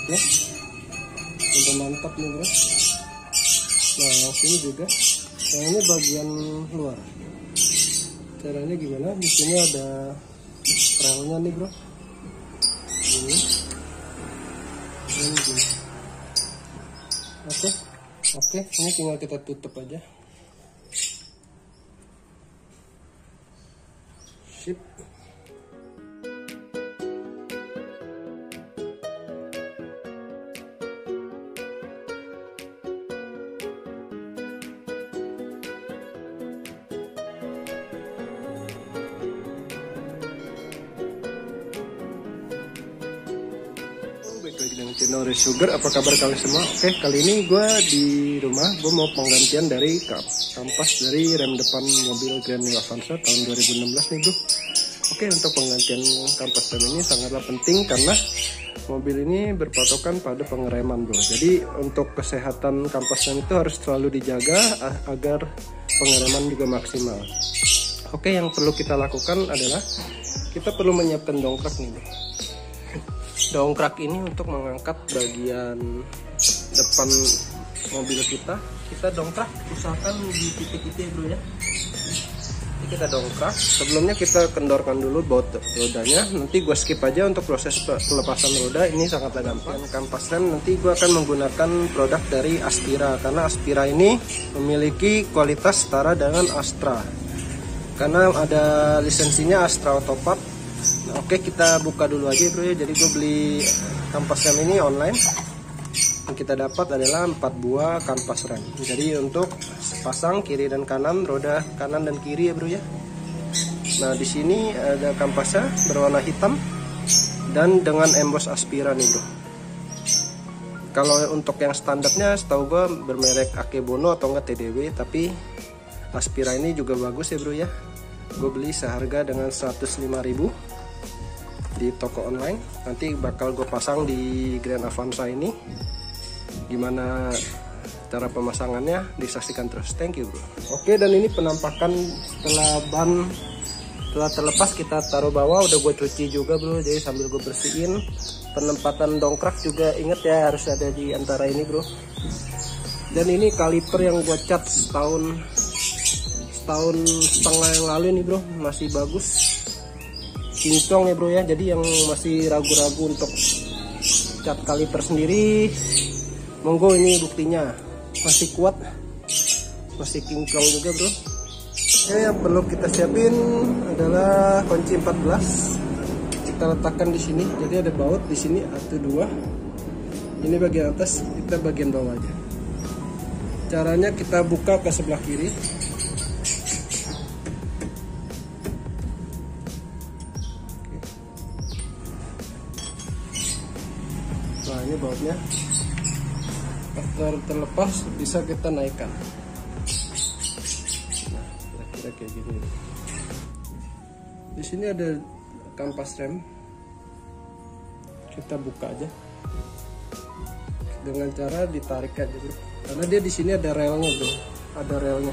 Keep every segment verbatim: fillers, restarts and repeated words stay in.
ya, udah mantap nih bro. Nah yang sini juga, yang ini bagian luar. Caranya gimana? Di sini ada relnya nih bro. Ini, ini gini. Oke, oke, ini tinggal kita tutup aja. Sip. Lagi dengan channel Ray Sugar, apa kabar kalian semua? Oke, kali ini gue di rumah, gue mau penggantian dari kampas dari rem depan mobil Grand New Avanza tahun dua ribu enam belas nih bro. Oke, untuk penggantian kampas rem ini sangatlah penting karena mobil ini berpatokan pada pengereman bro. Jadi untuk kesehatan kampas rem itu harus selalu dijaga agar pengereman juga maksimal. Oke, yang perlu kita lakukan adalah kita perlu menyiapkan dongkrak nih bro. Dongkrak ini untuk mengangkat bagian depan mobil kita. Kita dongkrak usahakan di titik itu ya bro ya. Jadi kita dongkrak. Sebelumnya kita kendorkan dulu baut rodanya. Nanti gue skip aja untuk proses pelepasan roda. Ini sangat gampang. Kampas rem nanti gue akan menggunakan produk dari Aspira, karena Aspira ini memiliki kualitas setara dengan Astra. Karena ada lisensinya Astra Autopart. Nah, oke, kita buka dulu aja bro ya. Jadi gue beli kampas rem ini online. Yang kita dapat adalah empat buah kampas rem. Jadi untuk pasang kiri dan kanan, roda kanan dan kiri ya bro ya. Nah di sini ada kampasnya berwarna hitam dan dengan embos Aspira nih bro. Kalau untuk yang standarnya setahu gue bermerek Akebono atau enggak T D W, tapi Aspira ini juga bagus ya bro ya. Gue beli seharga dengan seratus lima ribu di toko online. Nanti bakal gue pasang di Grand Avanza ini. Gimana cara pemasangannya, disaksikan terus. Thank you bro. Oke, dan ini penampakan setelah ban telah terlepas, kita taruh bawah. Udah gue cuci juga bro, jadi sambil gue bersihin. Penempatan dongkrak juga inget ya, harus ada di antara ini bro. Dan ini kaliper yang gue cat setahun tahun setengah yang lalu nih bro, masih bagus, kinclong ya bro ya. Jadi yang masih ragu-ragu untuk cat kaliper sendiri, monggo, ini buktinya masih kuat, masih kinclong juga bro. Oke, yang perlu kita siapin adalah kunci empat belas. Kita letakkan di sini. Jadi ada baut di sini, satu dua. Ini bagian atas, kita bagian bawah aja. Caranya kita buka ke sebelah kiri. Nah ini bautnya, pas terlepas bisa kita naikkan. Nah kira-kira kayak gini. Di sini ada kampas rem, kita buka aja dengan cara ditarik aja bro. Karena dia di sini ada relnya bro, ada relnya.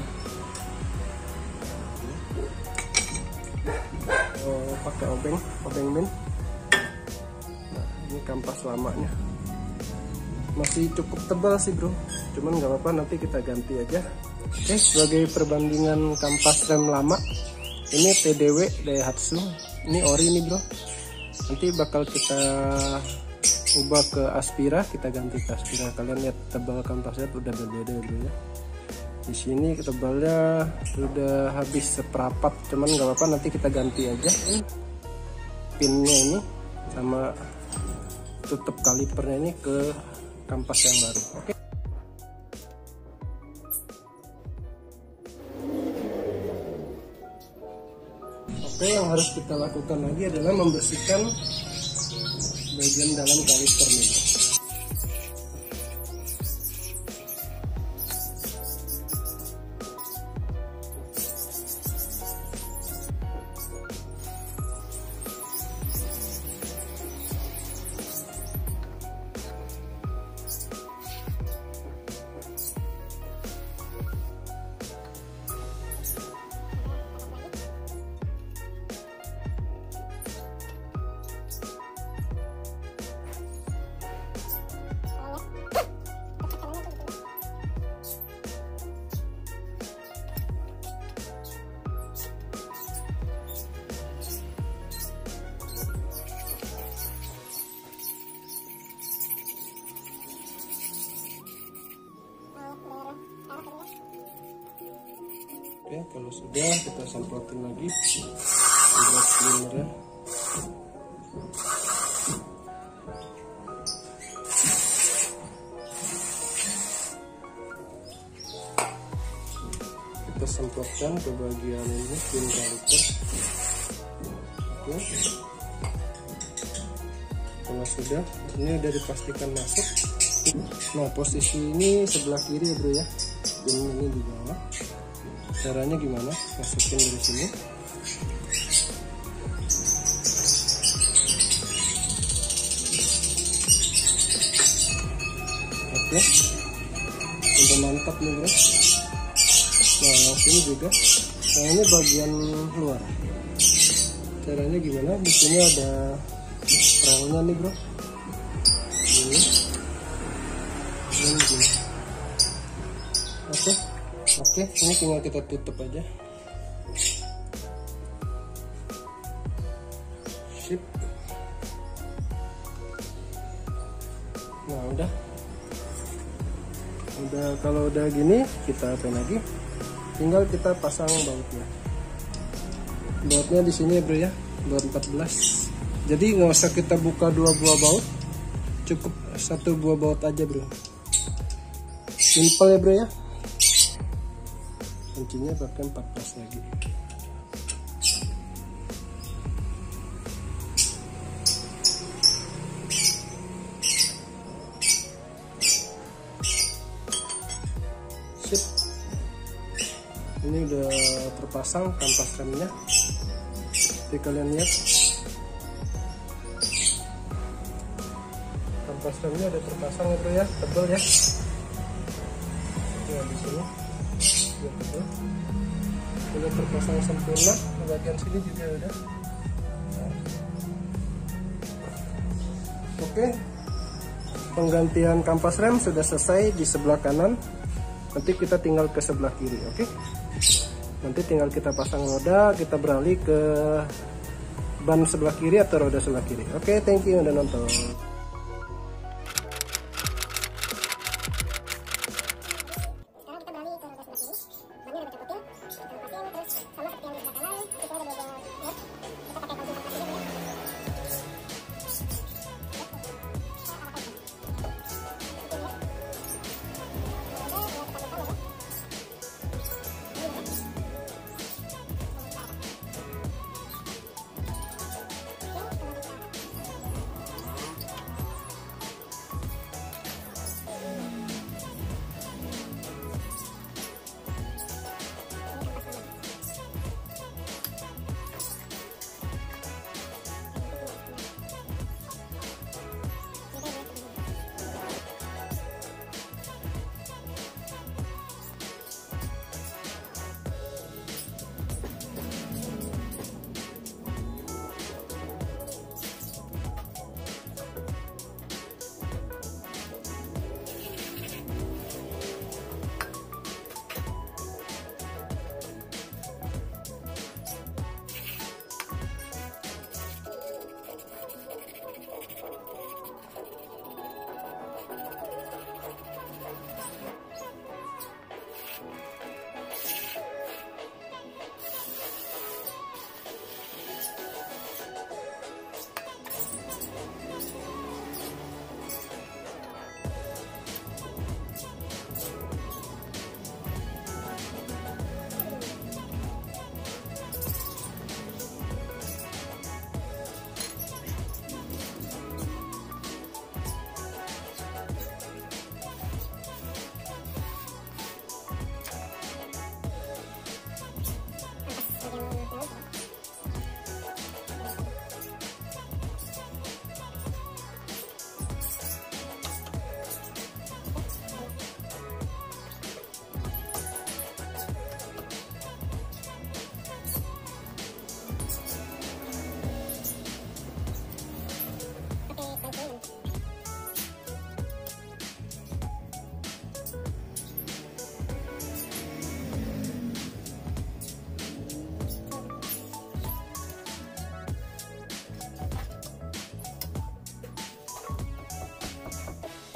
Oh, pakai obeng, obeng min. Nah ini kampas lamanya. Masih cukup tebal sih bro, cuman nggak apa-apa, nanti kita ganti aja. Oke, sebagai perbandingan kampas rem lama, ini T D W Daihatsu, ini ori nih bro. Nanti bakal kita ubah ke Aspira, kita ganti ke Aspira. Kalian lihat tebal kampasnya udah berbeda bro ya. Di sini tebalnya udah habis seperapat, cuman nggak apa-apa, nanti kita ganti aja. Pinnya ini sama tutup kalipernya ini ke kampas yang baru. Oke. Oke, yang harus kita lakukan lagi adalah membersihkan bagian dalam kaliper nih. Oke, kalau sudah kita semprotin lagi brush cleaner-nya. Kita semprotkan ke bagian ini pin kaliper. Oke, kalau sudah, ini udah dipastikan masuk. Nah, posisi ini sebelah kiri ya bro ya, pin ini di bawah. Caranya gimana? Masukin dari sini. Oke, udah mantap nih bro. Nah, yang sini juga. Nah, ini bagian luar. Caranya gimana? Di sini ada relnya nih bro. Ini. Ini gini. Oke. Oke, ini tinggal kita tutup aja. Sip. Nah, udah. Udah, kalau udah gini kita apa lagi? Tinggal kita pasang bautnya. Bautnya di sini ya bro ya, baut empat belas. Jadi nggak usah kita buka dua buah baut, cukup satu buah baut aja bro. Simple ya bro ya. Kuncinya pakai empat belas lagi. Sip. Ini udah terpasang kampas remnya. Jadi kalian lihat, kampas remnya udah terpasang ya bro ya, tebal ya. Nah, di sini udah terpasang sempurna. Bagian sini juga udah. Nah. Oke, penggantian kampas rem sudah selesai di sebelah kanan. Nanti kita tinggal ke sebelah kiri. Oke, nanti tinggal kita pasang roda, kita beralih ke ban sebelah kiri atau roda sebelah kiri. Oke, thank you udah nonton.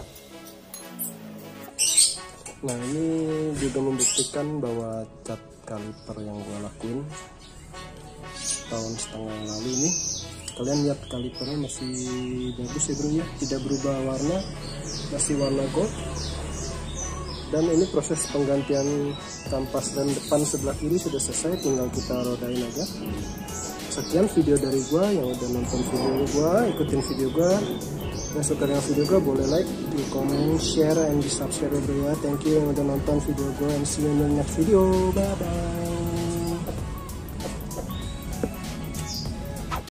Nah, ini juga membuktikan bahwa cat kaliper yang gue lakuin tahun setengah yang lalu ini. Kalian lihat kalipernya masih bagus ya bro ya, tidak berubah warna, masih warna gold. Dan ini proses penggantian kampas rem depan sebelah kiri sudah selesai, tinggal kita rodain aja. Sekian video dari gua. Yang udah nonton video gua, ikutin video gua. Yang suka dengan video gua boleh like, di komen, share, and di subscribe ya bro ya. Thank you yang udah nonton video gua, and see you in the next video. Bye bye.